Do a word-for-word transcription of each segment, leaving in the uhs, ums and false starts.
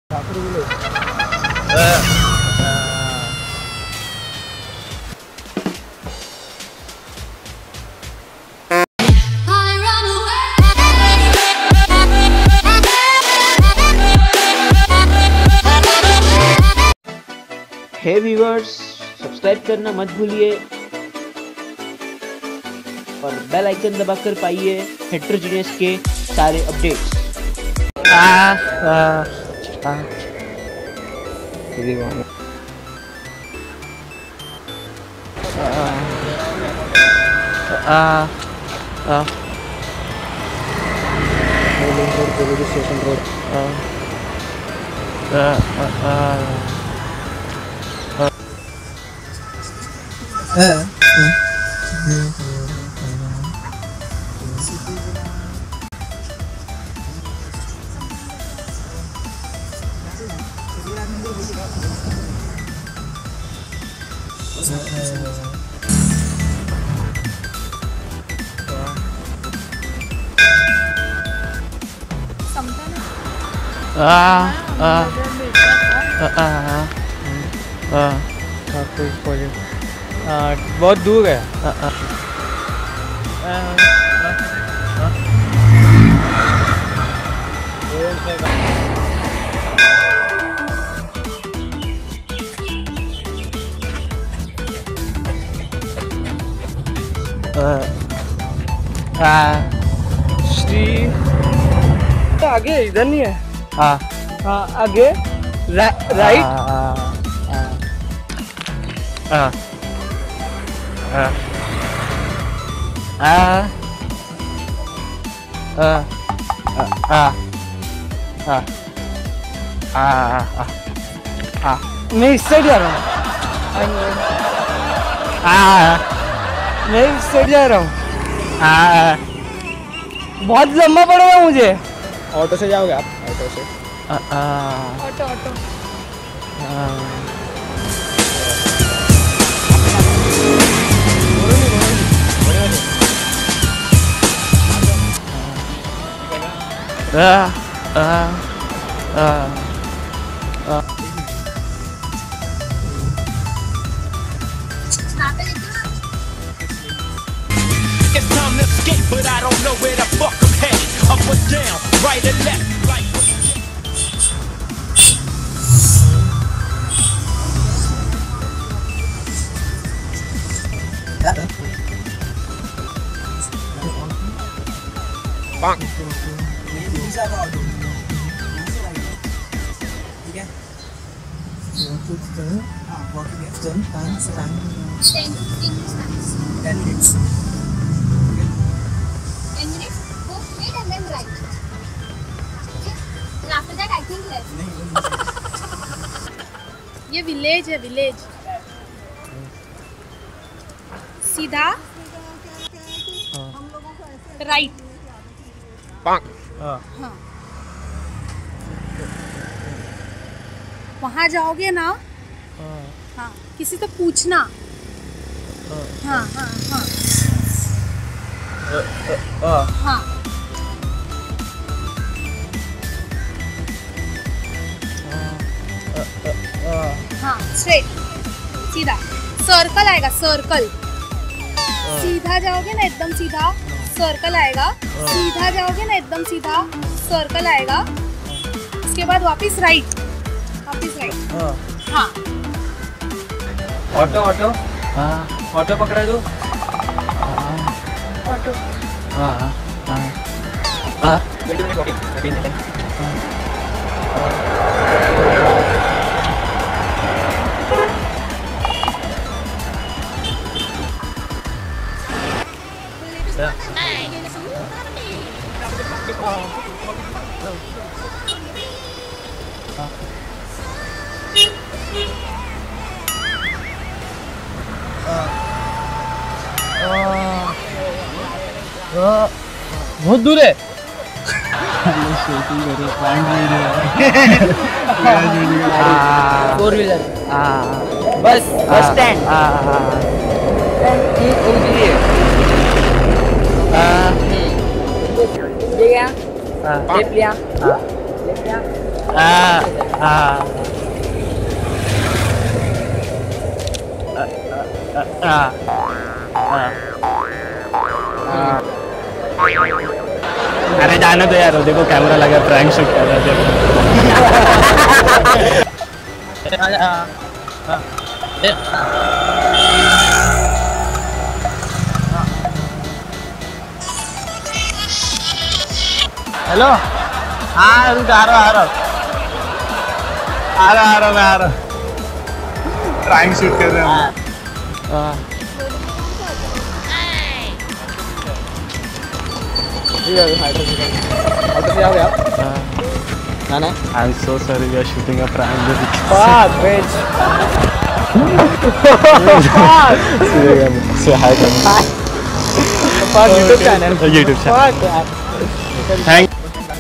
हे viewers, subscribe करना मत भूलिए और बेल आइकन दबाकर पाइए हेटेरोजेनियस के सारे अपडेट्स। आ आ आ आ आ स्टेशन रोड आ आ आ बहुत दूर है। श्री आगे इधर नहीं है। हाँ हाँ आगे रा, राइट। हाँ हाँ हाँ हाँ हाँ हाँ हाँ मैं इस साइड जा रहा हूँ। हाँ मैं इस साइड जा रहा हूँ। हाँ बहुत लंबा पड़ेगा मुझे। ऑटो से जाओगे आप? ऑटो से? Auto auto. It's time to escape, but I don't know where the fuck I'm headed. Up or down, right or left, right. Bang. ten minutes. ten minutes. Go straight and then right. Okay. And after that, I think left. ये village है, village. सीधा right. Bang. हाँ वहाँ जाओगे ना। हाँ किसी से पूछना। हाँ हाँ हाँ हाँ हाँ स्ट्रेट सीधा। सर्कल आएगा, सर्कल। सीधा जाओगे ना एकदम सीधा, सर्कल आएगा। सीधा जाओगे ना एकदम सीधा, सर्कल आएगा। उसके बाद वापस राइट, वापस राइट। हाँ ऑटो ऑटो। हाँ ऑटो पकड़ा दो। ऑटो। हाँ हाँ हाँ बहुत दूर है। Four wheeler. Bus bus stand. ये क्या? लेफ्ट लिया, लेफ्ट लिया। अरे जाने दो यार, देखो कैमरा लगा, प्रैंक शूट कर रहा है। हेलो, हाँ रुक, आ रहा आ रहा आ रहा आ रहा मैं आ रहा। प्रैंक शूट कर रहे हैं। I'm so sorry, we are shooting a prank. Fuck, bitch. Say hi to me. Fuck, YouTube channel. YouTube channel. Fuck. Thank.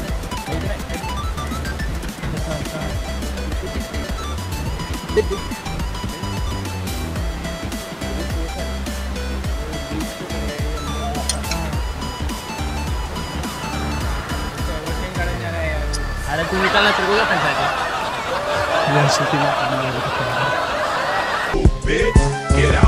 अरे तू निकलना, तेरे को क्या पैसा है? Get out.